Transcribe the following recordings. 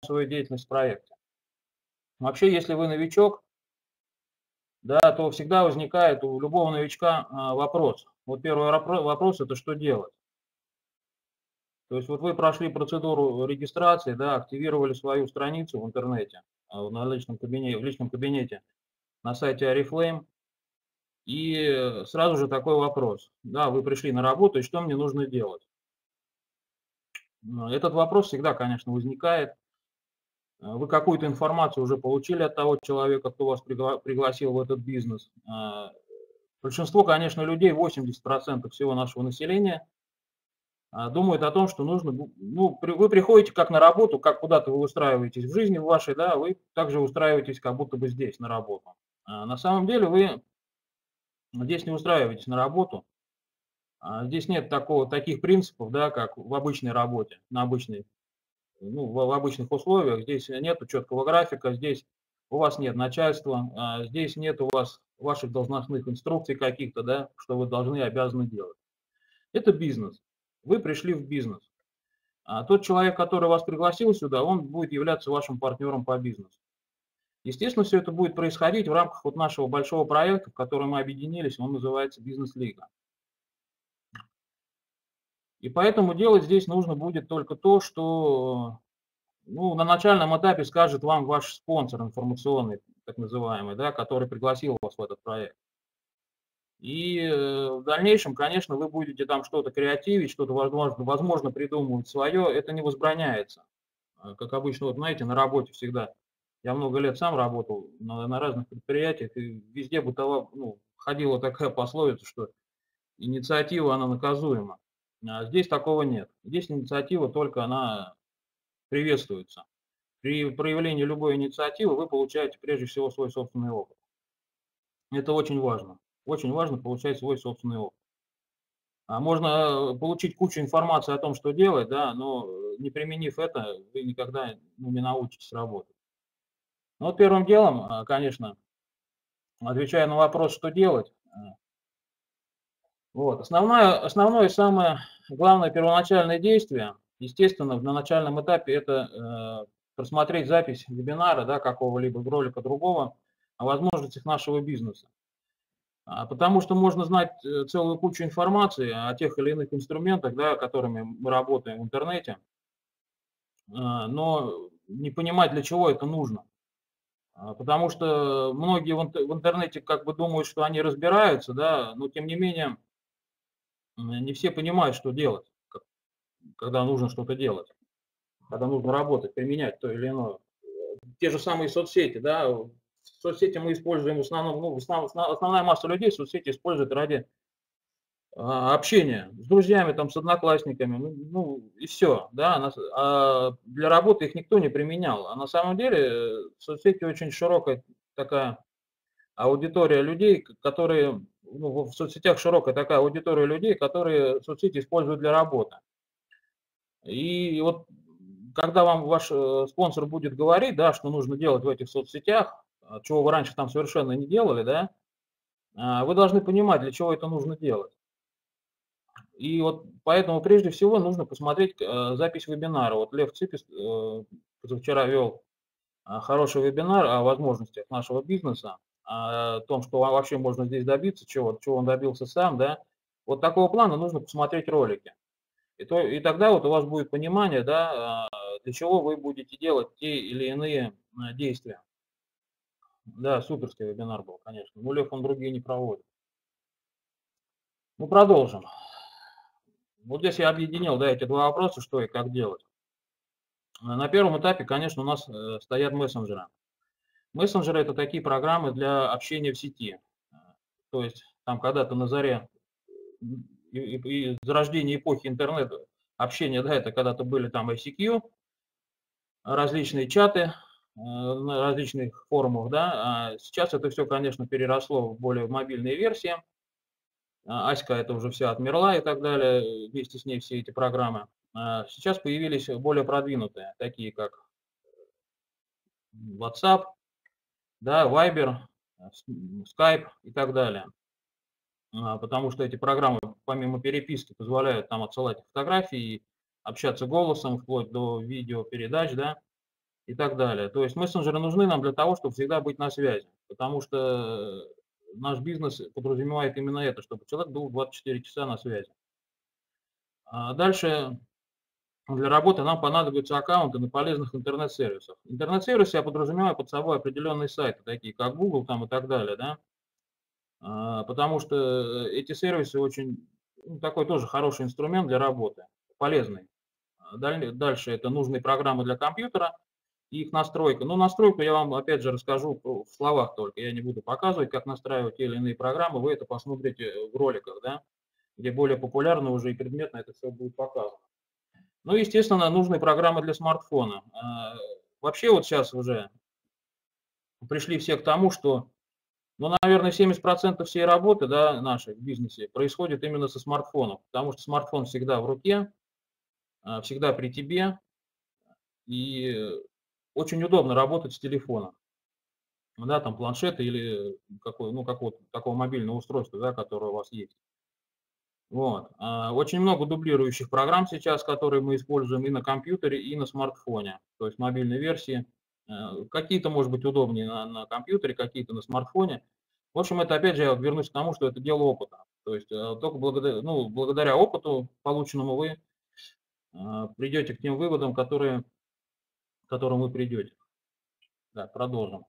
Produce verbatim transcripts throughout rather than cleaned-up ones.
свою деятельность в проекте. Вообще, если вы новичок, да, то всегда возникает у любого новичка а, вопрос. Вот первый вопрос – это что делать? То есть вот вы прошли процедуру регистрации, да, активировали свою страницу в интернете, а, на личном кабинете, в личном кабинете на сайте Oriflame, и сразу же такой вопрос. Да, вы пришли на работу, и что мне нужно делать? Этот вопрос всегда, конечно, возникает. Вы какую-то информацию уже получили от того человека, кто вас пригла пригласил в этот бизнес. Большинство, конечно, людей, восемьдесят процентов всего нашего населения, думают о том, что нужно, ну, вы приходите как на работу, как куда-то вы устраиваетесь в жизни вашей, да, вы также устраиваетесь как будто бы здесь на работу. А на самом деле вы здесь не устраиваетесь на работу, здесь нет такого, таких принципов, да, как в обычной работе, на обычной, ну, в, в обычных условиях. Здесь нет четкого графика, здесь у вас нет начальства, здесь нет у вас ваших должностных инструкций каких-то, да, что вы должны и обязаны делать. Это бизнес. Вы пришли в бизнес. А тот человек, который вас пригласил сюда, он будет являться вашим партнером по бизнесу. Естественно, все это будет происходить в рамках вот нашего большого проекта, в котором мы объединились, он называется «Бизнес-лига». И поэтому делать здесь нужно будет только то, что, ну, на начальном этапе скажет вам ваш спонсор информационный, так называемый, да, который пригласил вас в этот проект. И в дальнейшем, конечно, вы будете там что-то креативить, что-то, возможно, возможно, придумывать свое, это не возбраняется. Как обычно, вот знаете, на работе всегда, я много лет сам работал на, на разных предприятиях, и везде бытовала, ну, ходила такая пословица, что инициатива, она наказуема. А здесь такого нет. Здесь инициатива только она приветствуется. При проявлении любой инициативы вы получаете прежде всего свой собственный опыт. Это очень важно. Очень важно получать свой собственный опыт. А можно получить кучу информации о том, что делать, да, но не применив это, вы никогда, ну, не научитесь работать. Ну, вот первым делом, конечно, отвечая на вопрос, что делать, вот, основное, основное и самое главное первоначальное действие, естественно, на начальном этапе это э, просмотреть запись вебинара, да, какого-либо ролика другого о возможностях нашего бизнеса. Потому что можно знать целую кучу информации о тех или иных инструментах, да, которыми мы работаем в интернете, но не понимать, для чего это нужно. Потому что многие в интернете как бы думают, что они разбираются, да, но тем не менее не все понимают, что делать, когда нужно что-то делать, когда нужно работать, применять то или иное. Те же самые соцсети, да, соцсети мы используем в основном, ну, основная масса людей соцсети используют ради общения с друзьями, там, с одноклассниками, ну, ну и все, да, а для работы их никто не применял, а на самом деле в соцсети очень широкая такая аудитория людей, которые, ну, в соцсетях широкая такая аудитория людей, которые соцсети используют для работы. И вот когда вам ваш спонсор будет говорить, да, что нужно делать в этих соцсетях, чего вы раньше там совершенно не делали, да, вы должны понимать, для чего это нужно делать. И вот поэтому прежде всего нужно посмотреть э, запись вебинара. Вот Лев Ципис э, позавчера вел э, хороший вебинар о возможностях нашего бизнеса, о том, что вообще можно здесь добиться, чего, чего он добился сам, да. Вот такого плана нужно посмотреть ролики. И, то, и тогда вот у вас будет понимание, да, для чего вы будете делать те или иные действия. Да, суперский вебинар был, конечно. Ну, Лев, он другие не проводит. Ну, продолжим. Вот здесь я объединил, да, эти два вопроса, что и как делать. На первом этапе, конечно, у нас стоят мессенджеры. Мессенджеры – это такие программы для общения в сети. То есть там когда-то на заре и, и, и зарождения эпохи интернета общения, да, это когда-то были там ай си кью, различные чаты на различных форумах, да. А сейчас это все, конечно, переросло в более мобильные версии. Аська это уже все отмерла и так далее, вместе с ней все эти программы. Сейчас появились более продвинутые, такие как WhatsApp, да, Viber, Skype и так далее. Потому что эти программы, помимо переписки, позволяют там отсылать фотографии, общаться голосом, вплоть до видеопередач, да. и так далее. То есть мессенджеры нужны нам для того, чтобы всегда быть на связи, потому что наш бизнес подразумевает именно это, чтобы человек был двадцать четыре часа на связи. А дальше для работы нам понадобятся аккаунты на полезных интернет-сервисах. Интернет-сервисы я подразумеваю под собой определенные сайты, такие как Google там и так далее, да, А, потому что эти сервисы очень, ну, такой тоже хороший инструмент для работы, полезный. А даль- Дальше это нужные программы для компьютера и их настройка. Ну, настройку я вам опять же расскажу в словах только, я не буду показывать, как настраивать те или иные программы, вы это посмотрите в роликах, да, где более популярно уже и предметно это все будет показано. Ну, естественно, нужны программы для смартфона. А, Вообще вот сейчас уже пришли все к тому, что, ну, наверное, семьдесят процентов всей работы, да, нашей в бизнесе происходит именно со смартфонов, потому что смартфон всегда в руке, а, всегда при тебе, и очень удобно работать с телефона. Ну да, там планшета или какой, ну, какого-то такого мобильного устройства, да, которое у вас есть. Вот. А, Очень много дублирующих программ сейчас, которые мы используем и на компьютере, и на смартфоне, то есть мобильной версии. Э, Какие-то, может быть, удобнее на, на компьютере, какие-то на смартфоне. В общем, это опять же я вернусь к тому, что это дело опыта. То есть э, только благодаря, ну, благодаря опыту полученному вы э, придете к тем выводам, которые, к которым вы придете. Да, продолжим.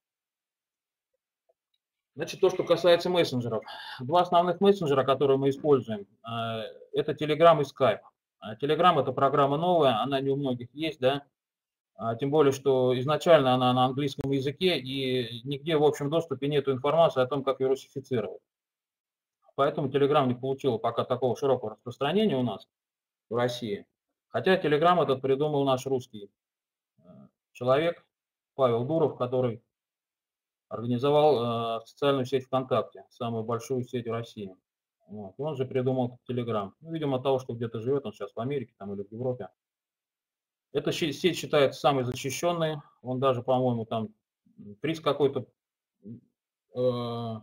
Значит, то, что касается мессенджеров. Два основных мессенджера, которые мы используем, э, это Telegram и Skype. А Telegram – это программа новая, она не у многих есть, да, а тем более, что изначально она на английском языке, и нигде в общем доступе нет информации о том, как ее русифицировать. Поэтому Telegram не получил пока такого широкого распространения у нас в России. Хотя Telegram этот придумал наш русский э, человек Павел Дуров, который организовал э, социальную сеть ВКонтакте, самую большую сеть в России. Вот. Он же придумал Telegram. Ну, видимо, от того, что где-то живет он сейчас в Америке там, или в Европе. Эта щи- сеть считается самой защищенной. Он даже, по-моему, там приз какой-то, э,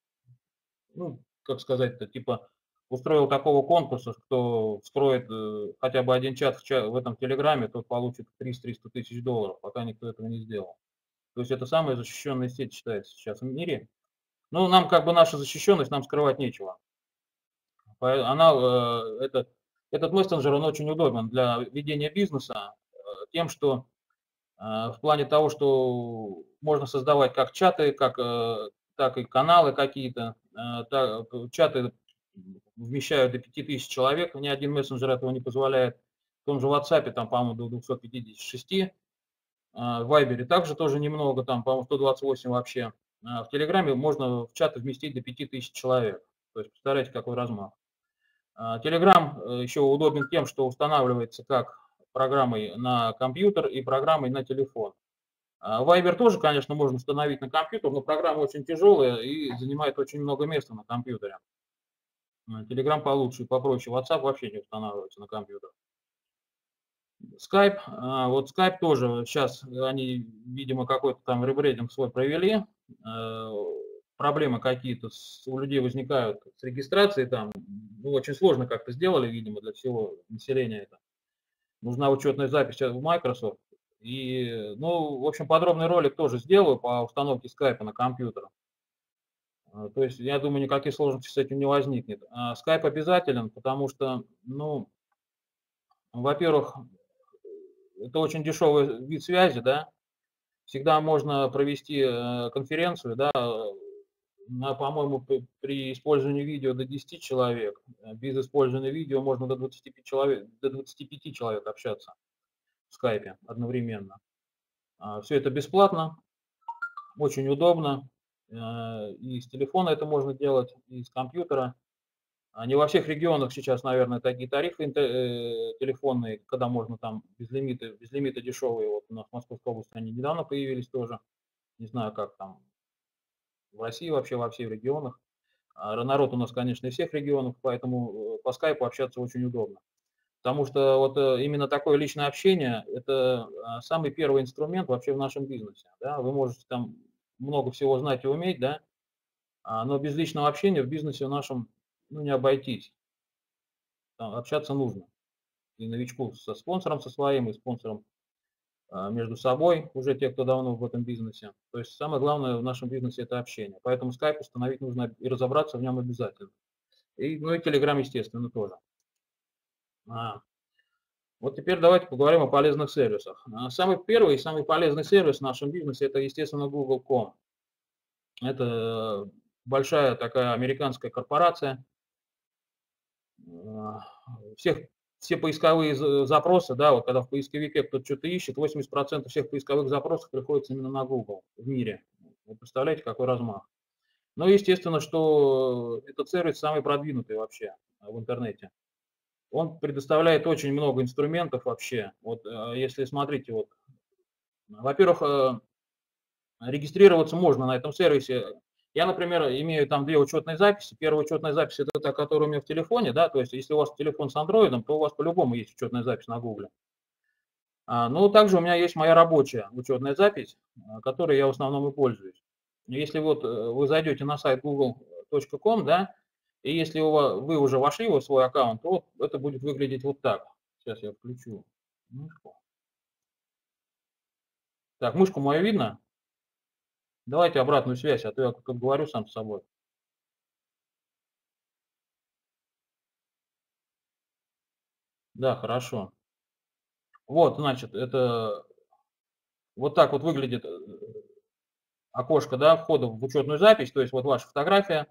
ну, как сказать-то, типа устроил такого конкурса, кто встроит э, хотя бы один чат в, ча- в этом Телеграме, тот получит триста тысяч долларов, пока никто этого не сделал. То есть это самая защищенная сеть считается сейчас в мире. Ну, нам как бы наша защищенность, нам скрывать нечего. По- Она, э, этот, этот мессенджер, он очень удобен для ведения бизнеса э, тем, что э, в плане того, что можно создавать как чаты, как, э, так и каналы какие-то. Э, та- Чаты вмещают до пяти тысяч человек, ни один мессенджер этого не позволяет. В том же WhatsApp там, по-моему, до двухсот пятидесяти шести. э, В Viber также тоже немного, там, по-моему, сто двадцать восемь вообще. А В Телеграме можно в чаты вместить до пяти тысяч человек. То есть, представляете, какой размах. Telegram еще удобен тем, что устанавливается как программой на компьютер и программой на телефон. А Viber тоже, конечно, можно установить на компьютер, но программа очень тяжелая и занимает очень много места на компьютере. А Telegram получше и попроще. WhatsApp вообще не устанавливается на компьютер. Skype, а, вот Skype тоже сейчас они, видимо, какой-то там ребрендинг свой провели. Э, Проблемы какие-то у людей возникают с регистрацией там. Ну, очень сложно как-то сделали, видимо, для всего населения это. Нужна учетная запись в Microsoft. И, ну, в общем, подробный ролик тоже сделаю по установке скайпа на компьютер. А, То есть, я думаю, никаких сложностей с этим не возникнет. А Skype обязателен, потому что, ну, во-первых, это очень дешевый вид связи, да. Всегда можно провести э, конференцию, да, на, по-моему, п- при использовании видео до десяти человек. Э, Без использования видео можно до двадцати пяти человек, до двадцати пяти человек общаться в скайпе одновременно. Все это бесплатно, очень удобно. э, И с телефона это можно делать, и с компьютера. А Не во всех регионах сейчас, наверное, такие тарифы инте- э, телефонные, когда можно там без лимита, без лимита дешевые. Вот у нас в Московской области они недавно появились тоже. Не знаю, как там в России вообще, во всех регионах. А Народ у нас, конечно, из всех регионов, поэтому э, по скайпу общаться очень удобно. Потому что вот э, именно такое личное общение – это а, самый первый инструмент вообще в нашем бизнесе. Да? Вы можете там много всего знать и уметь, да, а, но без личного общения в бизнесе нашем, ну, не обойтись. Там общаться нужно. И новичку со спонсором со своим, и спонсором между собой, уже те, кто давно в этом бизнесе. То есть самое главное в нашем бизнесе – это общение. Поэтому Skype установить нужно и разобраться в нем обязательно. И, ну и Telegram, естественно, тоже. А, вот теперь давайте поговорим о полезных сервисах. Самый первый и самый полезный сервис в нашем бизнесе – это, естественно, Google точка ком. Это большая такая американская корпорация. Всех, все поисковые запросы, да, вот когда в поисковике кто-то что-то ищет, восемьдесят процентов всех поисковых запросов приходится именно на Google в мире. Вы представляете, какой размах. Ну, естественно, что этот сервис самый продвинутый вообще в интернете. Он предоставляет очень много инструментов вообще. Вот если смотрите, вот, во-первых, регистрироваться можно на этом сервисе. Я, например, имею там две учетные записи. Первая учетная запись – это та, которая у меня в телефоне, да, то есть если у вас телефон с андроидом, то у вас по-любому есть учетная запись на Google. А, ну, также у меня есть моя рабочая учетная запись, которой я в основном и пользуюсь. Если вот вы зайдете на сайт гугл точка ком, да, и если у вас, вы уже вошли в свой аккаунт, то вот это будет выглядеть вот так. Сейчас я включу мышку. Так, мышку мою видно? Давайте обратную связь, а то я как говорю сам с собой. Да, хорошо. Вот, значит, это вот так вот выглядит окошко, да, входа в учетную запись, то есть вот ваша фотография.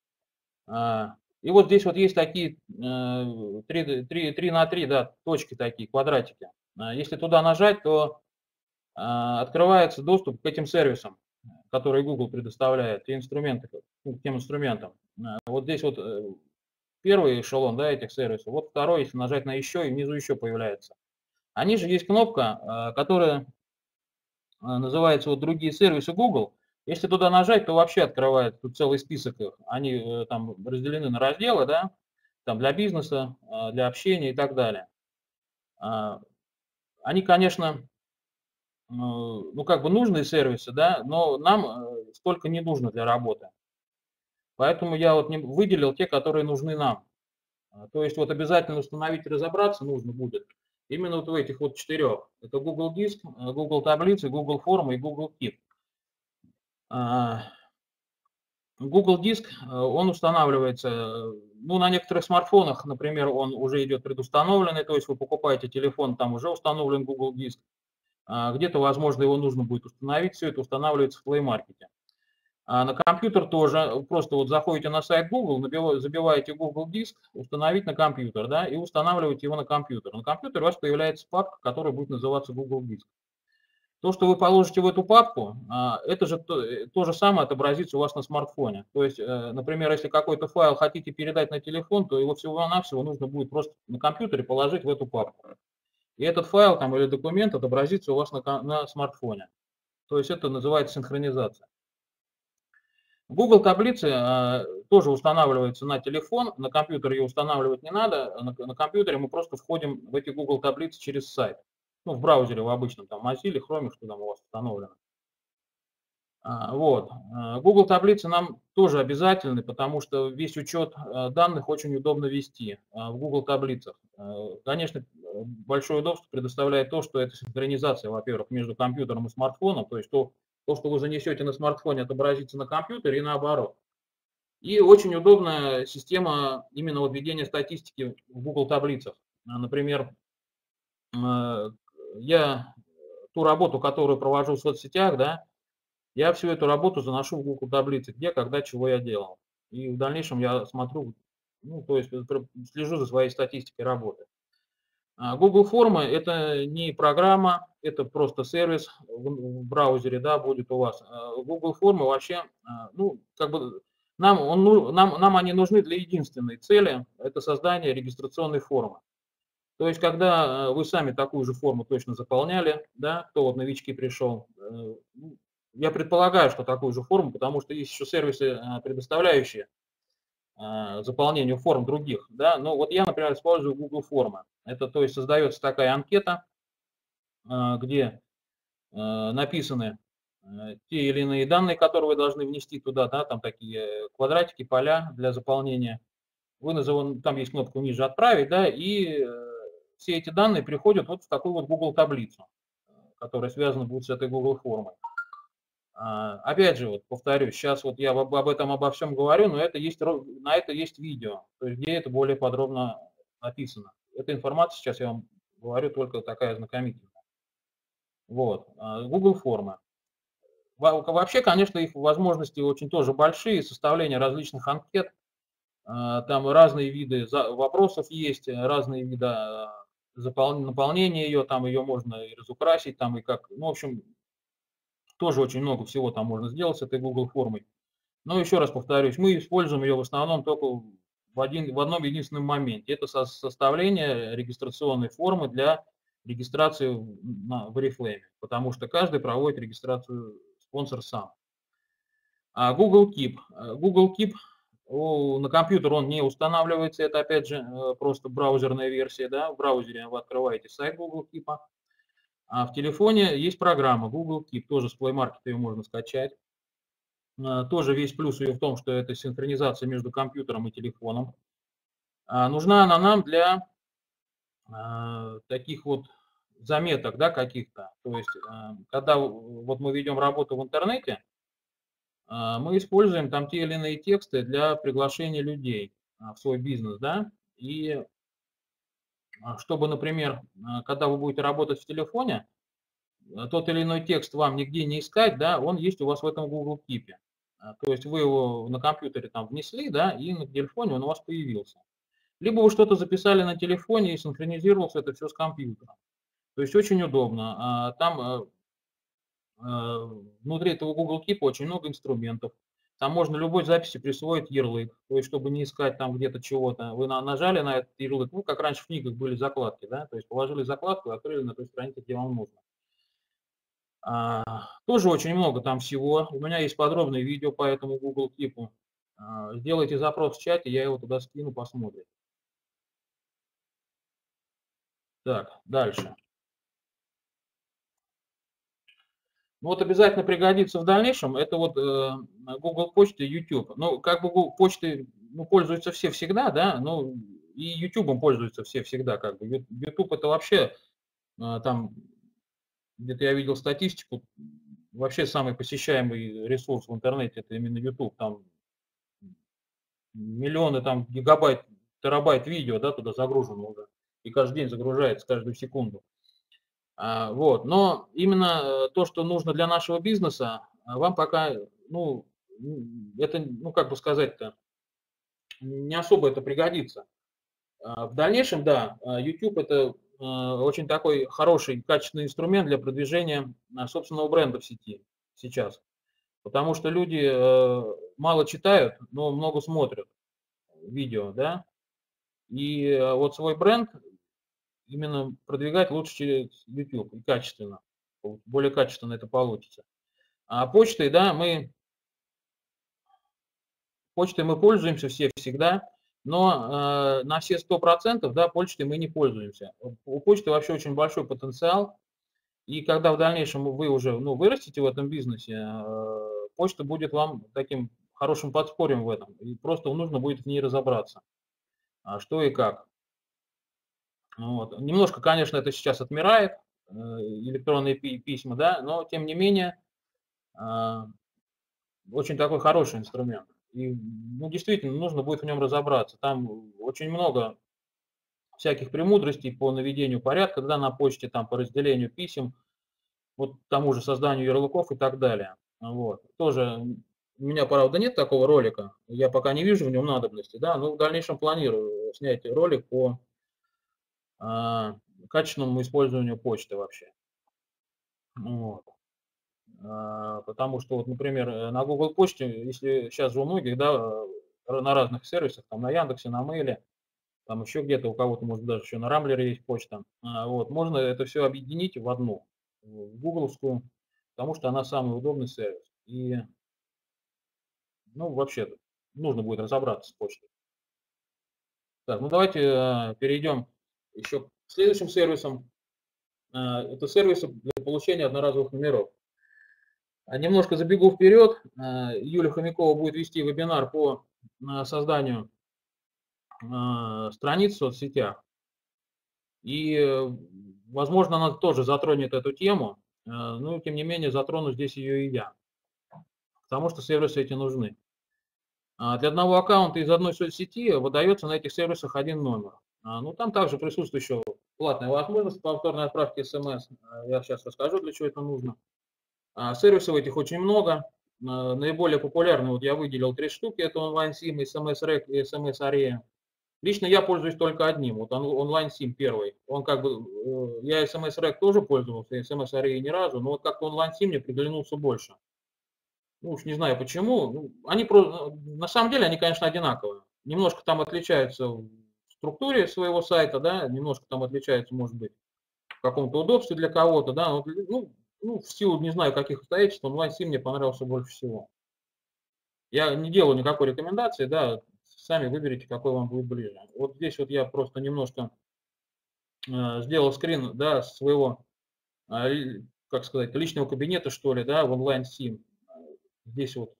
И вот здесь вот есть такие три на три, да, точки такие, квадратики. Если туда нажать, то открывается доступ к этим сервисам, которые Google предоставляет, и инструменты, к тем инструментам. Вот здесь вот первый эшелон, да, этих сервисов, вот второй, если нажать на еще, и внизу еще появляется. Они же есть кнопка, которая называется вот другие сервисы Google. Если туда нажать, то вообще открывает тут целый список их. Они там разделены на разделы, да, там для бизнеса, для общения и так далее. Они, конечно, ну как бы нужные сервисы, да, но нам столько не нужно для работы. Поэтому я вот выделил те, которые нужны нам. То есть вот обязательно установить и разобраться нужно будет именно вот в этих вот четырех. Это Google Диск, Google Таблицы, Google Формы и Google Keep. Google Диск, он устанавливается, ну, на некоторых смартфонах, например, он уже идет предустановленный, то есть вы покупаете телефон, там уже установлен Google Диск. Где-то, возможно, его нужно будет установить, все это устанавливается в Play Market. А на компьютер тоже, просто вот заходите на сайт Google, забиваете Google Диск, установить на компьютер, да, и устанавливаете его на компьютер. На компьютере у вас появляется папка, которая будет называться Google Диск. То, что вы положите в эту папку, это же то, то же самое отобразится у вас на смартфоне. То есть, например, если какой-то файл хотите передать на телефон, то его всего-навсего нужно будет просто на компьютере положить в эту папку. И этот файл там, или документ отобразится у вас на, на смартфоне. То есть это называется синхронизация. Google таблицы э, тоже устанавливаются на телефон, на компьютер ее устанавливать не надо, на, на компьютере мы просто входим в эти Google таблицы через сайт. Ну, в браузере в обычном, там, Mozilla, Chrome, что там у вас установлено. А, вот. Google таблицы нам тоже обязательны, потому что весь учет данных очень удобно вести в Google таблицах. Конечно, большое удобство предоставляет то, что это синхронизация, во-первых, между компьютером и смартфоном, то есть то, то, что вы занесете на смартфоне, отобразится на компьютере и наоборот. И очень удобная система именно вот ведения статистики в Google таблицах. Например, я ту работу, которую провожу в соцсетях, да, я всю эту работу заношу в Google таблицы, где, когда, чего я делал. И в дальнейшем я смотрю, ну, то есть слежу за своей статистикой работы. Google формы – это не программа, это просто сервис в браузере, да, будет у вас. Google формы вообще, ну, как бы нам, он, нам, нам они нужны для единственной цели – это создание регистрационной формы. То есть, когда вы сами такую же форму точно заполняли, да, кто вот новички пришел, я предполагаю, что такую же форму, потому что есть еще сервисы, предоставляющие заполнению форм других, да, но вот я, например, использую Google формы. Это, то есть, создается такая анкета, где написаны те или иные данные, которые вы должны внести туда, да, там такие квадратики, поля для заполнения. Вы назован, там есть кнопка ниже «Отправить», да, и все эти данные приходят вот в такую вот Google таблицу, которые связаны будут с этой Google формой. Опять же, вот повторюсь, сейчас вот я об, об этом обо всем говорю, но это есть, на это есть видео, то есть где это более подробно описано. Эта информация сейчас я вам говорю только такая ознакомительная. Вот, Google формы. Вообще, конечно, их возможности очень тоже большие, составление различных анкет, там разные виды вопросов есть, разные виды наполнения ее, там ее можно и разукрасить, там и как, ну, в общем, тоже очень много всего там можно сделать с этой Google формой. Но еще раз повторюсь, мы используем ее в основном только в, один, в одном единственном моменте. Это со, составление регистрационной формы для регистрации на, в Oriflame, потому что каждый проводит регистрацию спонсор сам. А Google Keep. Google Keep о, на компьютер он не устанавливается, это опять же просто браузерная версия, да, в браузере вы открываете сайт Google Keep. А в телефоне есть программа Google Keep, тоже с Play Market ее можно скачать. Тоже весь плюс ее в том, что это синхронизация между компьютером и телефоном. Нужна она нам для таких вот заметок, да, каких-то. То есть, когда вот мы ведем работу в интернете, мы используем там те или иные тексты для приглашения людей в свой бизнес, да. И чтобы, например, когда вы будете работать в телефоне, тот или иной текст вам нигде не искать, да, он есть у вас в этом Google Keep. То есть вы его на компьютере там внесли, да, и на телефоне он у вас появился. Либо вы что-то записали на телефоне и синхронизировалось это все с компьютером. То есть очень удобно. Там внутри этого Google Keep очень много инструментов. Там можно любой записи присвоить ярлык, то есть чтобы не искать там где-то чего-то. Вы нажали на этот ярлык, ну как раньше в книгах были закладки, да, то есть положили закладку и открыли на той странице, где вам нужно. А, тоже очень много там всего. У меня есть подробное видео по этому Google Keep. А, сделайте запрос в чате, я его туда скину, посмотрите. Так, дальше. Ну, вот обязательно пригодится в дальнейшем. Это вот э, Google Почта и YouTube. Ну, как бы Google Почтой ну, пользуются все всегда, да, ну, и YouTube пользуются все всегда, как бы. YouTube это вообще э, там, где-то я видел статистику, вообще самый посещаемый ресурс в интернете это именно YouTube. Там миллионы, там гигабайт, терабайт видео, да, туда загружено уже. И каждый день загружается, каждую секунду. А, вот, но именно то, что нужно для нашего бизнеса, вам пока, ну, это, ну, как бы сказать-то, не особо это пригодится. А в дальнейшем, да, YouTube это очень такой хороший, качественный инструмент для продвижения собственного бренда в сети сейчас. Потому что люди мало читают, но много смотрят видео, да, и вот свой бренд именно продвигать лучше через YouTube и качественно, более качественно это получится. А почтой, да, мы, почтой мы пользуемся все всегда, но э, на все сто процентов, да, почтой мы не пользуемся. У почты вообще очень большой потенциал, и когда в дальнейшем вы уже, ну, вырастете в этом бизнесе, э, почта будет вам таким хорошим подспорьем в этом, и просто нужно будет в ней разобраться, а что и как. Вот. Немножко, конечно, это сейчас отмирает, электронные письма, да, но тем не менее очень такой хороший инструмент. И, ну, действительно, нужно будет в нем разобраться. Там очень много всяких премудростей по наведению порядка, да, на почте, там, по разделению писем, вот тому же созданию ярлыков и так далее. Вот. Тоже у меня, правда, нет такого ролика, я пока не вижу в нем надобности, да, но в дальнейшем планирую снять ролик по а, качественному использованию почты вообще. Вот. А, потому что, вот, например, на Google почте, если сейчас у многих, да, на разных сервисах, там на Яндексе, на Мейле, там еще где-то, у кого-то, может, даже еще на Рамблере есть почта, а, вот, можно это все объединить в одну, в гугловскую, потому что она самый удобный сервис. И, ну, вообще, нужно будет разобраться с почтой. Так, ну давайте перейдем еще к следующим сервисам. Это сервисы для получения одноразовых номеров. Немножко забегу вперед. Юлия Хомякова будет вести вебинар по созданию страниц в соцсетях. И, возможно, она тоже затронет эту тему. но тем не менее затрону здесь ее и я, потому что сервисы эти нужны. Для одного аккаунта из одной соцсети выдается на этих сервисах один номер. Ну, там также присутствует еще платная возможность повторной отправки смс. Я сейчас расскажу, для чего это нужно. Сервисов этих очень много. Наиболее популярные, вот я выделил три штуки, это онлайн-сим, смс-рек и смс-арея. Лично я пользуюсь только одним, вот онлайн-сим первый. Он как бы, я смс-рек тоже пользовался, смс-ареей ни разу, но вот как-то онлайн-сим мне приглянулся больше. Ну уж не знаю почему. Ну, они просто, на самом деле они, конечно, одинаковые. Немножко там отличаются в структуре своего сайта, да, немножко там отличаются, может быть, в каком-то удобстве для кого-то, да, но, ну, ну, в силу не знаю каких обстоятельств, онлайн-сим мне понравился больше всего. Я не делаю никакой рекомендации, да, сами выберите, какой вам будет ближе. Вот здесь вот я просто немножко э, сделал скрин, да, своего, э, как сказать, личного кабинета, что ли, да, в онлайн-сим. Здесь вот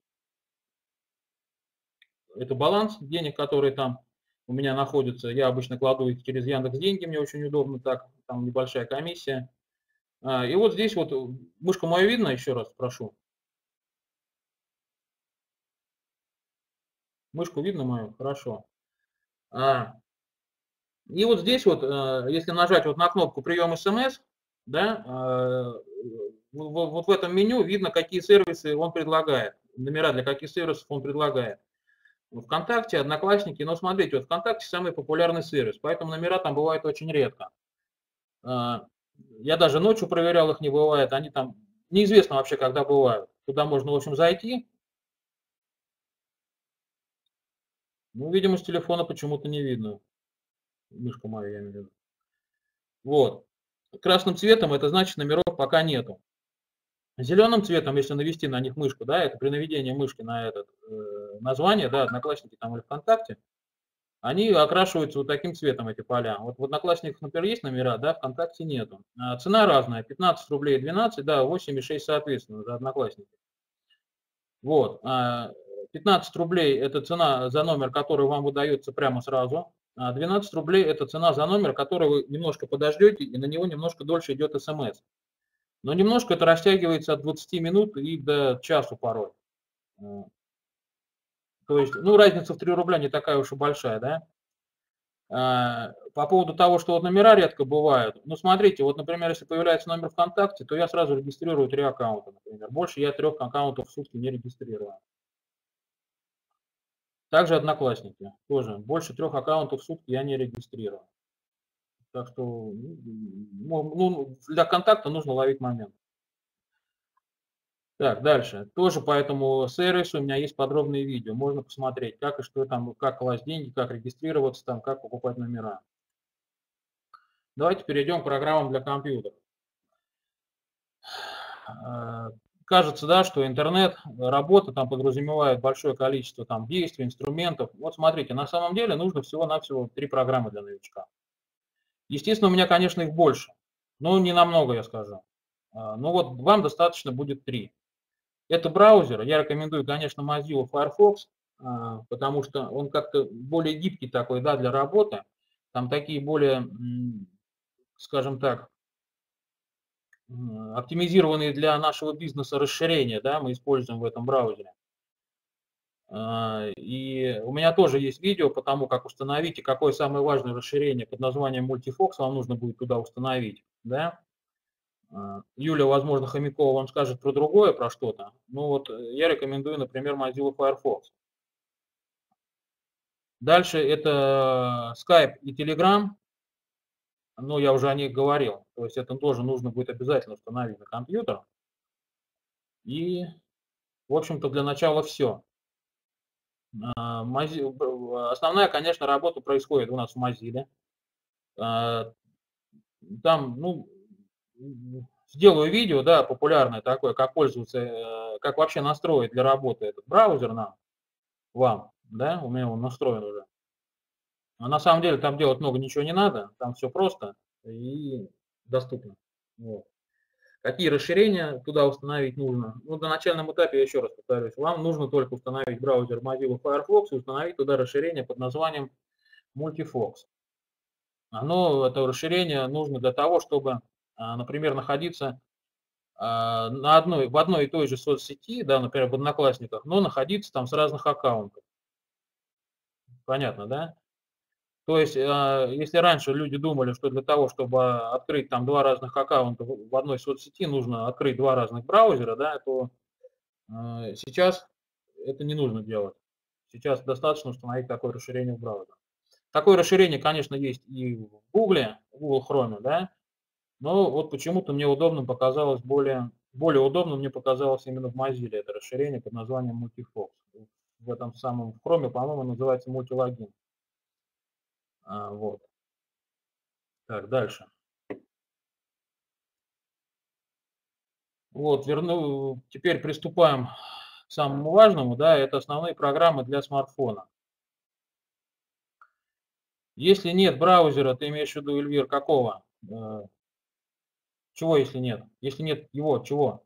это баланс денег, которые там у меня находятся. Я обычно кладу их через Яндекс.Деньги, мне очень удобно так, там небольшая комиссия. И вот здесь вот, мышку мою видно, еще раз прошу? Мышку видно мою? Хорошо. И вот здесь вот, если нажать вот на кнопку «Прием СМС», да, вот в этом меню видно, какие сервисы он предлагает, номера для каких сервисов он предлагает. ВКонтакте, Одноклассники, но смотрите, вот ВКонтакте самый популярный сервис, поэтому номера там бывают очень редко. Я даже ночью проверял, их не бывает, они там неизвестно вообще, когда бывают. Туда можно, в общем, зайти. Ну, видимо, с телефона почему-то не видно. Мышка моя, я имею в виду. Вот. Красным цветом это значит, номеров пока нету. Зеленым цветом, если навести на них мышку, да, это при наведении мышки на это э, название, да, Одноклассники там или ВКонтакте, они окрашиваются вот таким цветом, эти поля. Вот в Одноклассниках, например, есть номера, да, ВКонтакте нету. А цена разная, пятнадцать рублей, двенадцать, да, восемь и шесть соответственно за Одноклассники. Вот. пятнадцать рублей это цена за номер, который вам выдается прямо сразу. А двенадцать рублей это цена за номер, который вы немножко подождете, и на него немножко дольше идет смс. Но немножко это растягивается от двадцати минут и до часу порой. То есть, ну, разница в три рубля не такая уж и большая, да? По поводу того, что вот номера редко бывают, ну, смотрите, вот, например, если появляется номер ВКонтакте, то я сразу регистрирую три аккаунта, например. Больше я трех аккаунтов в сутки не регистрирую. Также Одноклассники, тоже. Больше трех аккаунтов в сутки я не регистрирую. Так что, ну, для контакта нужно ловить момент. Так, дальше. Тоже по этому сервису у меня есть подробные видео. Можно посмотреть, как и что там, как класть деньги, как регистрироваться там, как покупать номера. Давайте перейдем к программам для компьютера. Кажется, да, что интернет, работа там подразумевает большое количество там действий, инструментов. Вот смотрите, на самом деле нужно всего-навсего три программы для новичка. Естественно, у меня, конечно, их больше, но не намного, я скажу. Ну вот вам достаточно будет три. Это браузер. Я рекомендую, конечно, Mozilla Firefox, потому что он как-то более гибкий такой, да, для работы. Там такие более, скажем так, оптимизированные для нашего бизнеса расширения, да, мы используем в этом браузере. И у меня тоже есть видео по тому, как установить и какое самое важное расширение под названием Multifox вам нужно будет туда установить, да. Юля, возможно, Хомякова вам скажет про другое, про что-то. Ну вот я рекомендую, например, Mozilla Firefox. Дальше это Skype и Telegram. Ну, я уже о них говорил. То есть это тоже нужно будет обязательно установить на компьютер. И, в общем-то, для начала все. Основная, конечно, работа происходит у нас в Mozilla. Там, ну, сделаю видео, да, популярное такое, как пользоваться, как вообще настроить для работы этот браузер нам, вам, да, у меня он настроен уже. А на самом деле там делать много ничего не надо, там все просто и доступно. Вот. Какие расширения туда установить нужно? Ну, на начальном этапе, я еще раз повторюсь, вам нужно только установить браузер Mozilla Firefox и установить туда расширение под названием Multifox. Оно, это расширение нужно для того, чтобы, например, находиться а, на одной, в одной и той же соцсети, да, например, в Одноклассниках, но находиться там с разных аккаунтов. Понятно, да? То есть, а, если раньше люди думали, что для того, чтобы открыть там два разных аккаунта в в одной соцсети, нужно открыть два разных браузера, да, то, а, сейчас это не нужно делать. Сейчас достаточно установить такое расширение в браузер. Такое расширение, конечно, есть и в Гугле, в Google Chrome, да, но вот почему-то мне удобным показалось более более удобным мне показалось именно в Mozilla это расширение под названием Multifox. В этом самом в Chrome, по-моему, называется мультилогин. А, вот. Так, дальше. Вот, верну теперь приступаем к самому важному, да, это основные программы для смартфона. Если нет браузера, ты имеешь в виду, Эльвир, какого? Э, чего, если нет? Если нет его, чего?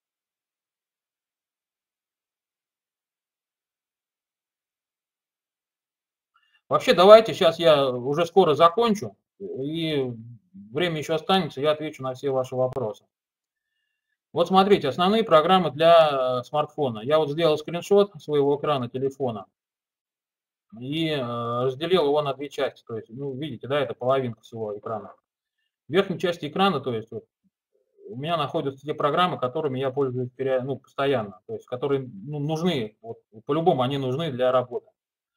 Вообще, давайте сейчас я уже скоро закончу, и время еще останется, я отвечу на все ваши вопросы. Вот смотрите, основные программы для э, смартфона. Я вот сделал скриншот своего экрана телефона и э, разделил его на две части. То есть, ну, видите, да, это половинка всего экрана. В верхней части экрана, то есть вот, у меня находятся те программы, которыми я пользуюсь период- ну, постоянно, то есть которые ну, нужны, вот, по-любому они нужны для работы.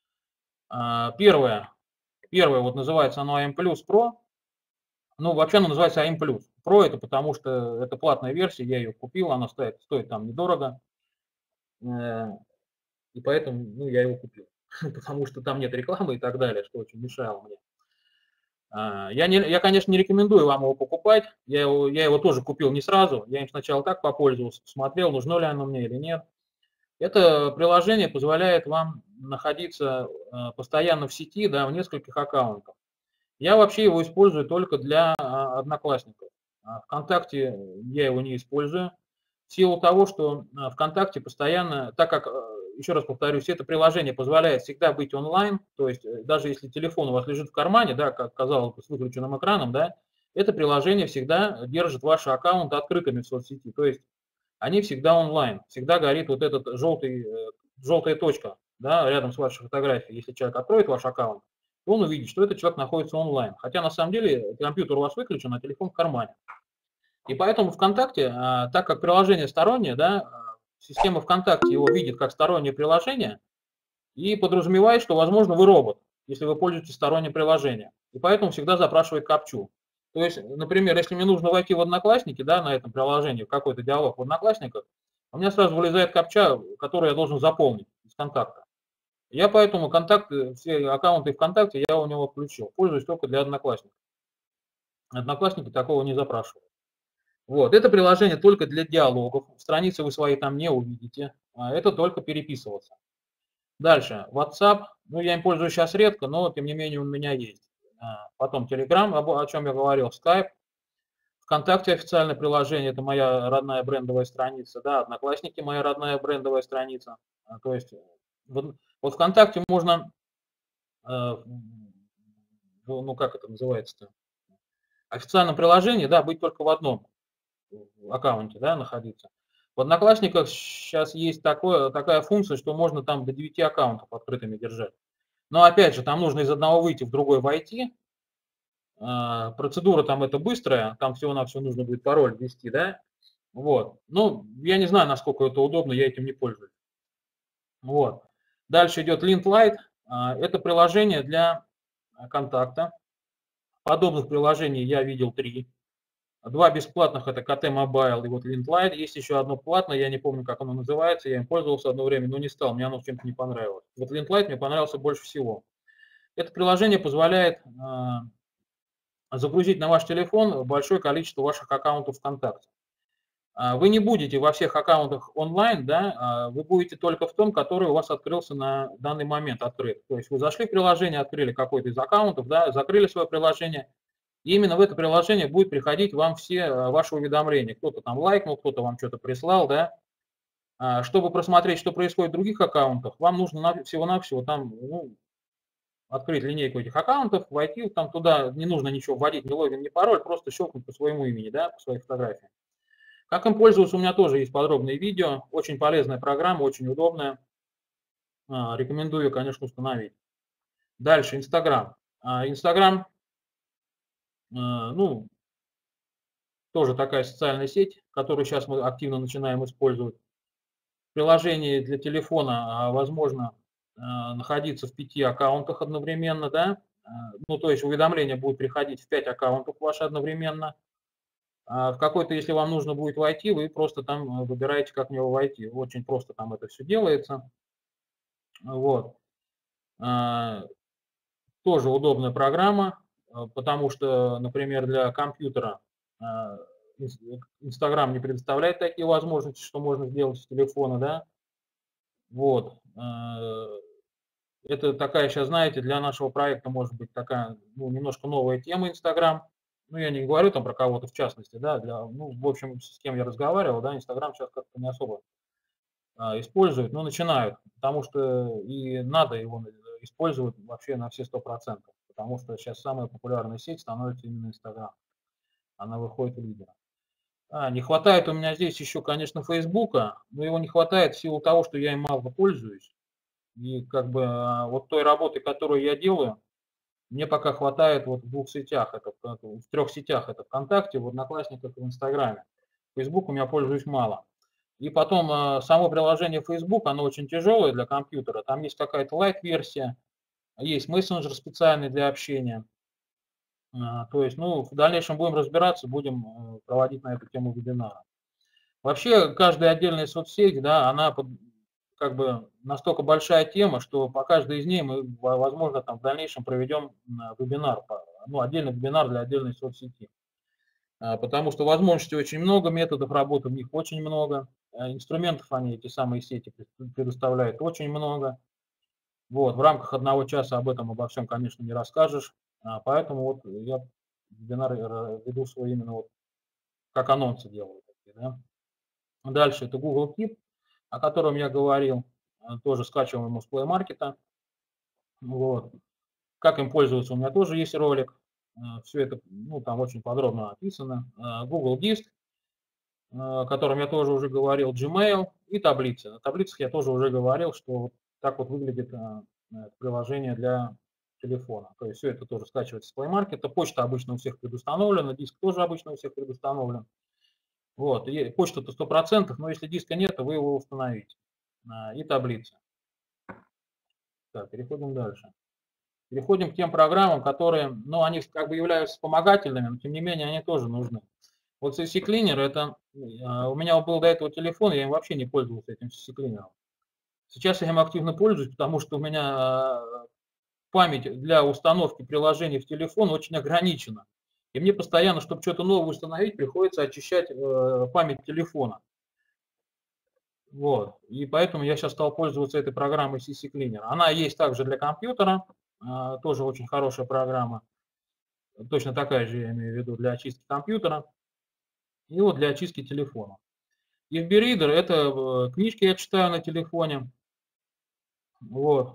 А, Первое, первое вот называется оно A M Plus Pro. Ну, вообще она называется A M Plus. Pro это потому что это платная версия, я ее купил, она стоит, стоит там недорого, э, и поэтому ну, я его купил. Потому что там нет рекламы и так далее, что очень мешало мне. А, Я, не, я, конечно, не рекомендую вам его покупать. Я его, я его тоже купил не сразу. Я им сначала так попользовался, посмотрел, нужно ли оно мне или нет. Это приложение позволяет вам находиться а, постоянно в сети, да, в нескольких аккаунтах. Я вообще его использую только для а, одноклассников. А ВКонтакте я его не использую. В силу того, что а, ВКонтакте постоянно, так как, а, еще раз повторюсь, это приложение позволяет всегда быть онлайн, то есть э, даже если телефон у вас лежит в кармане, да, как казалось бы, с выключенным экраном, да, это приложение всегда держит ваши аккаунты открытыми в соцсети. То есть они всегда онлайн, всегда горит вот этот желтый, э, желтая точка, да, рядом с вашей фотографией. Если человек откроет ваш аккаунт, то он увидит, что этот человек находится онлайн. Хотя на самом деле компьютер у вас выключен, а телефон в кармане. И поэтому ВКонтакте, а, так как приложение стороннее, да, а, система ВКонтакте его видит как стороннее приложение и подразумевает, что, возможно, вы робот, если вы пользуетесь сторонним приложением. И поэтому всегда запрашивает капчу. То есть, например, если мне нужно войти в Одноклассники, да, на этом приложении, в какой-то диалог в Одноклассниках, у меня сразу вылезает капча, которую я должен заполнить из контакта. Я поэтому контакты, все аккаунты ВКонтакте я у него включил. Пользуюсь только для Одноклассников. Одноклассники такого не запрашивают. Вот, это приложение только для диалогов. Страницы вы свои там не увидите. А это только переписываться. Дальше. WhatsApp. Ну, я им пользуюсь сейчас редко, но тем не менее у меня есть. А, Потом Telegram, о чем я говорил, Skype. ВКонтакте официальное приложение, это моя родная брендовая страница. Да, Одноклассники моя родная брендовая страница. А, То есть вот, вот ВКонтакте можно, э, ну ну, как это называется-то, официальном приложении, да, быть только в одном аккаунте, да, находиться. В Одноклассниках сейчас есть такое, такая функция, что можно там до девяти аккаунтов открытыми держать. Но опять же, там нужно из одного выйти в другой войти. А, Процедура там это быстрая, там всего-навсего нужно будет пароль ввести, да. Вот. Ну, я не знаю, насколько это удобно, я этим не пользуюсь. Вот. Дальше идет Lint Light. А, Это приложение для а, контакта. Подобных приложений я видел три. Два бесплатных — это ка тэ Mobile и вот Lint Light. Есть еще одно платное, я не помню, как оно называется. Я им пользовался одно время, но не стал, мне оно чем-то не понравилось. Вот Lint Light мне понравился больше всего. Это приложение позволяет а, загрузить на ваш телефон большое количество ваших аккаунтов ВКонтакте. А, Вы не будете во всех аккаунтах онлайн, да, а вы будете только в том, который у вас открылся на данный момент открыт. То есть вы зашли в приложение, открыли какой-то из аккаунтов, да, закрыли свое приложение, и именно в это приложение будет приходить вам все а, ваши уведомления. Кто-то там лайкнул, кто-то вам что-то прислал, да. А, Чтобы просмотреть, что происходит в других аккаунтах, вам нужно на- всего-навсего там, ну, открыть линейку этих аккаунтов, войти там туда, не нужно ничего вводить, ни логин, ни пароль, просто щелкнуть по своему имени, да, по своей фотографии. Как им пользоваться, у меня тоже есть подробное видео. Очень полезная программа, очень удобная. Рекомендую, конечно, установить. Дальше, Инстаграм. Инстаграм, ну, тоже такая социальная сеть, которую сейчас мы активно начинаем использовать. В приложении для телефона возможно находиться в пяти аккаунтах одновременно, да. Ну, то есть уведомления будут приходить в пять аккаунтов ваши одновременно. А в какой-то, если вам нужно будет войти, вы просто там выбираете, как в него войти. Очень просто там это все делается. Вот. Тоже удобная программа, потому что, например, для компьютера Инстаграм не предоставляет такие возможности, что можно сделать с телефона, да. Вот. Это такая сейчас, знаете, для нашего проекта может быть такая, ну, немножко новая тема Инстаграм. Ну, я не говорю там про кого-то в частности, да, для, ну, в общем, с кем я разговаривал, да, Инстаграм сейчас как-то не особо а, используют, но начинают, потому что и надо его использовать вообще на все сто процентов, потому что сейчас самая популярная сеть становится именно Инстаграм. Она выходит в лидера. А, не хватает у меня здесь еще, конечно, Фейсбука, но его не хватает в силу того, что я им мало пользуюсь. И как бы вот той работы, которую я делаю, мне пока хватает вот в двух сетях, это, в трех сетях, это ВКонтакте, в Одноклассниках и в Инстаграме. Фейсбуком я пользуюсь мало. И потом само приложение Facebook, оно очень тяжелое для компьютера. Там есть какая-то лайт-версия, есть мессенджер специальный для общения. То есть, ну, в дальнейшем будем разбираться, будем проводить на эту тему вебинары. Вообще, каждая отдельная соцсеть, да, она как бы настолько большая тема, что по каждой из них мы, возможно, там в дальнейшем проведем вебинар, ну, отдельный вебинар для отдельной соцсети. Потому что возможностей очень много, методов работы в них очень много, инструментов они, эти самые сети, предоставляют очень много. Вот, в рамках одного часа об этом, обо всем, конечно, не расскажешь, поэтому вот я вебинар веду свой именно вот, как анонсы делаю. Да? Дальше это Google Keep, о котором я говорил, тоже скачиваем из Play Market. Вот. Как им пользоваться, у меня тоже есть ролик. Все это, ну, там очень подробно описано. Google Диск, о котором я тоже уже говорил, Gmail и таблицы. На таблицах я тоже уже говорил, что вот так вот выглядит приложение для телефона. То есть все это тоже скачивается с Play Market. Почта обычно у всех предустановлена, диск тоже обычно у всех предустановлен. Вот, и почта-то сто процентов, но если диска нет, то вы его установите. И таблицы. Так, переходим дальше. Переходим к тем программам, которые, ну, они как бы являются вспомогательными, но тем не менее они тоже нужны. Вот си си Cleaner, это, у меня был до этого телефон, я им вообще не пользовался этим си си Cleaner. Сейчас я им активно пользуюсь, потому что у меня память для установки приложений в телефон очень ограничена. И мне постоянно, чтобы что-то новое установить, приходится очищать память телефона. Вот. И поэтому я сейчас стал пользоваться этой программой си си Cleaner. Она есть также для компьютера, тоже очень хорошая программа. Точно такая же, я имею в виду, для очистки компьютера. И вот для очистки телефона. эф би Reader – это книжки я читаю на телефоне. Вот.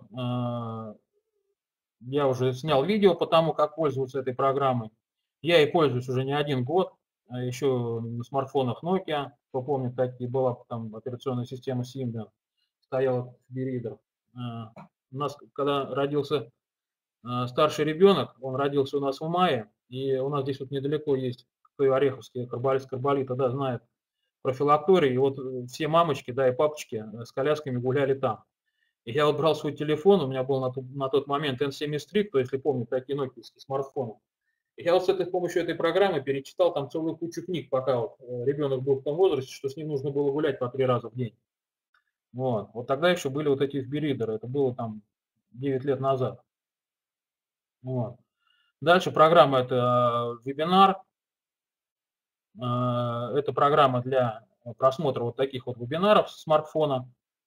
Я уже снял видео по тому, как пользоваться этой программой. Я ей пользуюсь уже не один год. Еще на смартфонах Nokia, кто помнит, такие была там операционная система Symbian, стоял эф би Reader. У нас, когда родился старший ребенок, он родился у нас в мае, и у нас здесь вот недалеко есть, кто и Ореховский, Карболит, Карболита, да, знает про филакторий, и вот все мамочки, да, и папочки с колясками гуляли там. И я вот брал свой телефон, у меня был на тот, на тот момент эн семьдесят три, кто, если помнит, такие нокиевские смартфоны. И я вот с этой, с помощью этой программы перечитал там целую кучу книг, пока вот ребенок был в том возрасте, что с ним нужно было гулять по три раза в день. Вот, вот тогда еще были вот эти эф би Reader, это было там девять лет назад. Вот. Дальше программа это вебинар. Это программа для просмотра вот таких вот вебинаров с смартфона.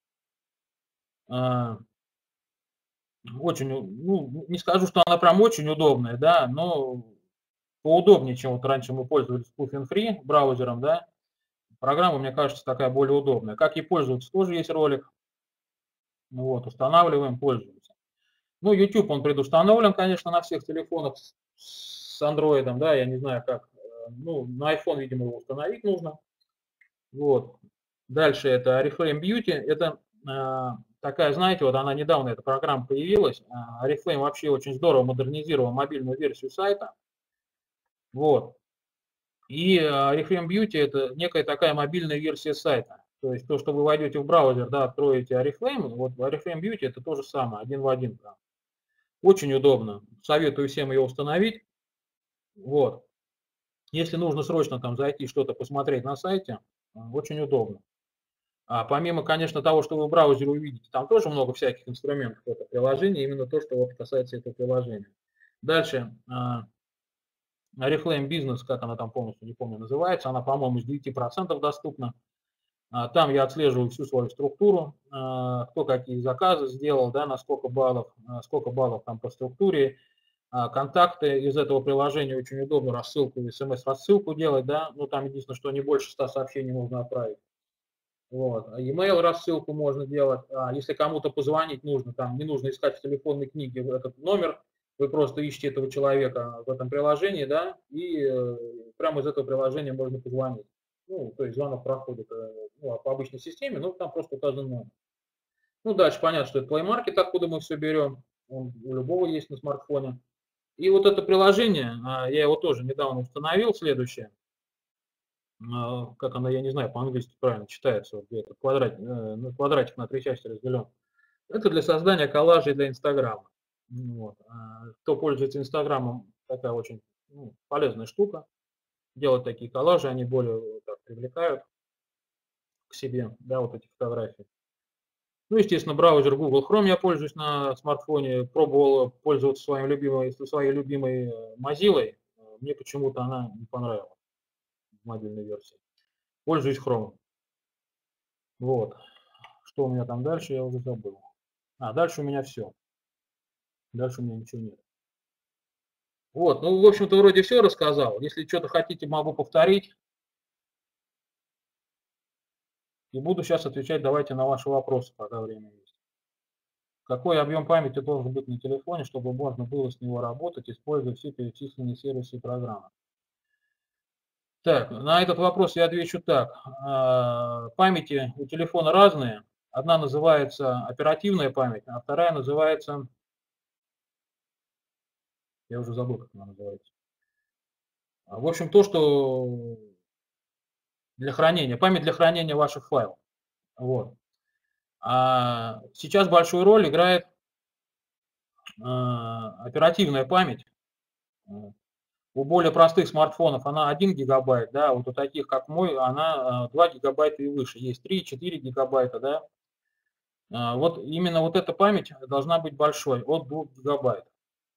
Очень, ну, не скажу, что она прям очень удобная, да, но поудобнее, чем вот раньше мы пользовались Spoofing Free браузером, да. Программа, мне кажется, такая более удобная. Как ей пользоваться, тоже есть ролик. Вот, устанавливаем, пользуемся. Ну, YouTube, он предустановлен, конечно, на всех телефонах с Android, да, я не знаю как. Ну, на iPhone, видимо, его установить нужно. Вот. Дальше это Oriflame Beauty. Это э, такая, знаете, вот она недавно, эта программа появилась. Э, Oriflame вообще очень здорово модернизировал мобильную версию сайта. Вот. И э, Oriflame Beauty это некая такая мобильная версия сайта. То есть то, что вы войдете в браузер, да, откроете Oriflame, вот Oriflame Beauty это то же самое, один в один. Прям. Очень удобно. Советую всем ее установить. Вот. Если нужно срочно там зайти, что-то посмотреть на сайте, э, очень удобно. А помимо, конечно, того, что вы в браузере увидите, там тоже много всяких инструментов в этом приложении, именно то, что вот касается этого приложения. Дальше, а, Oriflame Business, как она там полностью, не помню, называется, она, по-моему, с девяти процентов доступна. А, Там я отслеживаю всю свою структуру, а, кто какие заказы сделал, да, на сколько баллов, а, сколько баллов там по структуре, а, контакты из этого приложения очень удобно, рассылку, смс-рассылку делать, да, ну там единственное, что не больше ста сообщений нужно отправить. Вот. А e-mail рассылку можно делать. А если кому-то позвонить нужно, там не нужно искать в телефонной книге этот номер, вы просто ищете этого человека в этом приложении, да, и э, прямо из этого приложения можно позвонить. Ну, то есть звонок проходит э, ну, по обычной системе, но там просто указан номер. Ну, дальше понятно, что это Play Market, откуда мы все берем. Он у любого есть на смартфоне. И вот это приложение, а, я его тоже недавно установил, следующее. А, как она, я не знаю, по-английски правильно читается, вот где это квадрат, э, ну, квадратик на три части разделен. Это для создания коллажей для Инстаграма. Ну вот. А кто пользуется Инстаграмом, такая очень ну, полезная штука. Делать такие коллажи, они более вот так привлекают к себе, да, вот эти фотографии. Ну, естественно, браузер Google Chrome я пользуюсь на смартфоне, пробовал пользоваться своей любимой, своей любимой э, Mozilla. Мне почему-то она не понравилась в мобильной версии. Пользуюсь Chrome. Вот. Что у меня там дальше, я уже забыл. А, дальше у меня все. Дальше у меня ничего нет. Вот, ну, в общем-то, вроде все рассказал. Если что-то хотите, могу повторить. И буду сейчас отвечать, давайте, на ваши вопросы, пока время есть. Какой объем памяти должен быть на телефоне, чтобы можно было с него работать, используя все перечисленные сервисы и программы? Так, на этот вопрос я отвечу так. А, Памяти у телефона разные. Одна называется оперативная память, а вторая называется, я уже забыл, как она называется. А, В общем, то, что для хранения, память для хранения ваших файлов. Вот. А сейчас большую роль играет а, оперативная память. Э, У более простых смартфонов она один гигабайт, да, вот у таких, как мой, она а, два гигабайта и выше. Есть три-четыре гигабайта, да. А, Вот именно вот эта память должна быть большой, от двух гигабайт.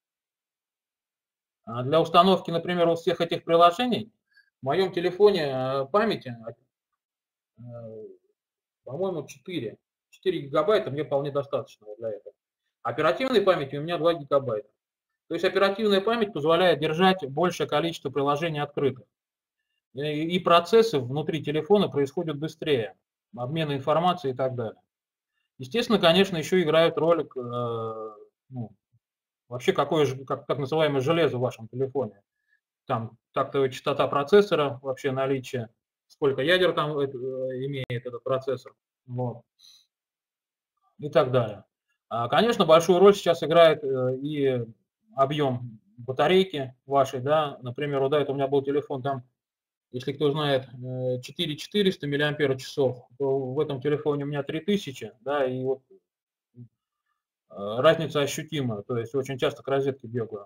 А Для установки, например, вот всех этих приложений в моем телефоне э, памяти, э, по-моему, четыре. четыре гигабайта мне вполне достаточно для этого. Оперативной памяти у меня два гигабайта. То есть оперативная память позволяет держать большее количество приложений открытых. И и процессы внутри телефона происходят быстрее, обмен информацией и так далее. Естественно, конечно, еще играет роль э, ну, вообще какое же, как, так называемое железо в вашем телефоне. Там тактовая частота процессора, вообще наличие, сколько ядер там э, имеет этот процессор, вот, и так далее. А, Конечно, большую роль сейчас играет э, и объем батарейки вашей, да, например, вот до этого у меня был телефон, там, если кто знает, э, четыре тысячи четыреста миллиампер-часов, то в этом телефоне у меня три тысячи, да, и вот э, разница ощутимая, то есть очень часто к розетке бегаю.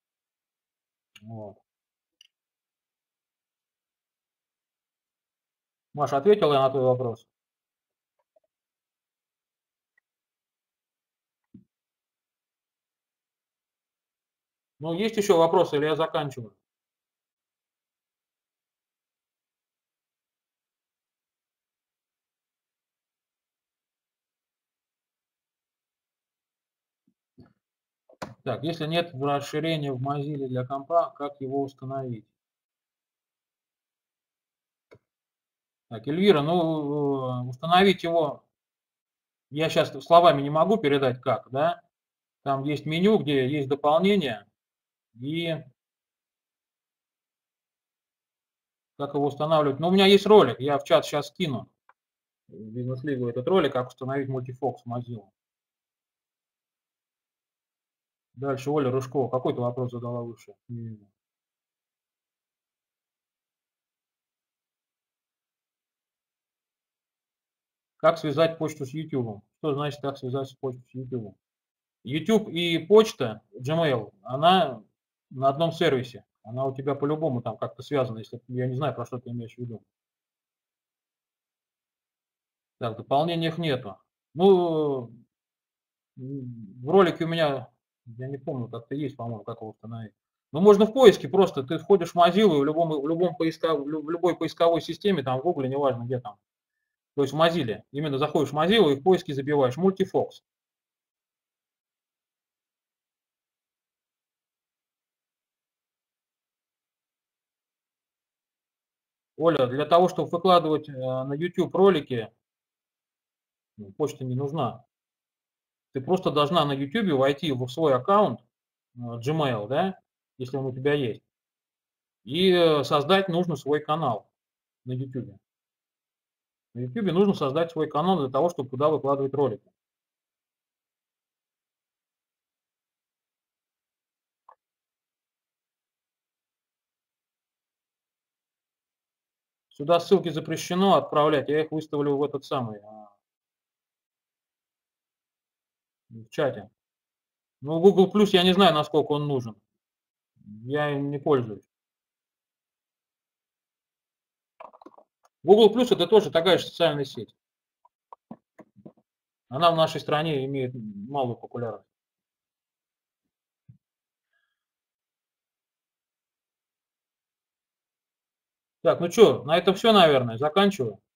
Вот. Маша, ответила я на твой вопрос? Ну, есть еще вопросы или я заканчиваю? Так, если нет расширения в Mozilla для компа, как его установить? Так, Эльвира, ну, э, установить его, я сейчас словами не могу передать как, да? Там есть меню, где есть дополнения, и Как его устанавливать? Ну, у меня есть ролик, я в чат сейчас скину. Бизнес-лигу этот ролик, как установить мультифокус в Mozilla. Дальше Оля Рыжкова. Какой ты вопрос задала выше? Не вижу. Как связать почту с YouTube? Что значит, как связать почту с YouTube? YouTube и почта, Gmail, она на одном сервисе. Она у тебя по-любому там как-то связана, если я не знаю, про что ты имеешь в виду. Так, в дополнениях нету. Ну, в ролике у меня, я не помню, как-то есть, по-моему, как его установить. Ну, можно в поиске просто, ты входишь в Mozilla, в, любом, в, любом поиска, в любой поисковой системе, там в Google, неважно где там. То есть в Mozilla. Именно заходишь в Mozilla и в поиске забиваешь мультифокс. Оля, для того, чтобы выкладывать э, на YouTube ролики, ну, почта не нужна. Ты просто должна на YouTube войти в свой аккаунт э, Gmail, да, если он у тебя есть, и э, создать нужно свой канал на YouTube. На YouTube нужно создать свой канал для того, чтобы туда выкладывать ролики. Сюда ссылки запрещено отправлять, я их выставлю в этот самый, а, в чате. Ну, Google Plus я не знаю, насколько он нужен. Я им не пользуюсь. Google Plus это тоже такая же социальная сеть. Она в нашей стране имеет малую популярность. Так, ну что, на этом все, наверное, заканчиваю.